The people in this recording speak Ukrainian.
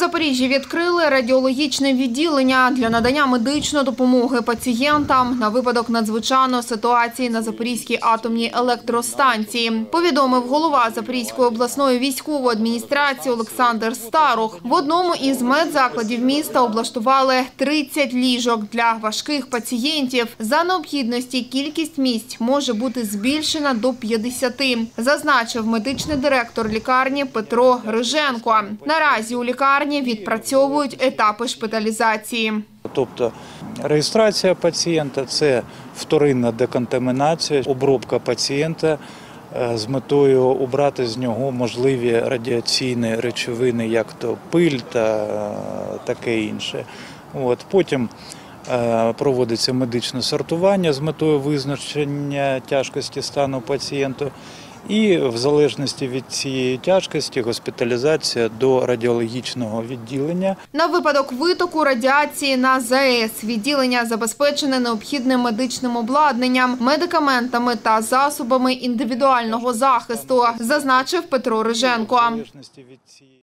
Запоріжжі відкрили радіологічне відділення для надання медичної допомоги пацієнтам на випадок надзвичайної ситуації на Запорізькій атомній електростанції. Повідомив голова Запорізької обласної військової адміністрації Олександр Старух. В одному із медзакладів міста облаштували 30 ліжок для важких пацієнтів. За необхідності кількість місць може бути збільшена до 50, зазначив медичний директор лікарні Петро Риженко. Наразі у лікарні відпрацьовують етапи шпиталізації. Тобто реєстрація пацієнта – це вторинна деконтамінація, обробка пацієнта з метою убрати з нього можливі радіаційні речовини, як то пиль та таке інше. Потім проводиться медичне сортування з метою визначення тяжкості стану пацієнта. І в залежності від цієї тяжкості госпіталізація до радіологічного відділення. На випадок витоку радіації на ЗАЕС відділення забезпечене необхідним медичним обладнанням, медикаментами та засобами індивідуального захисту, зазначив Петро Риженко.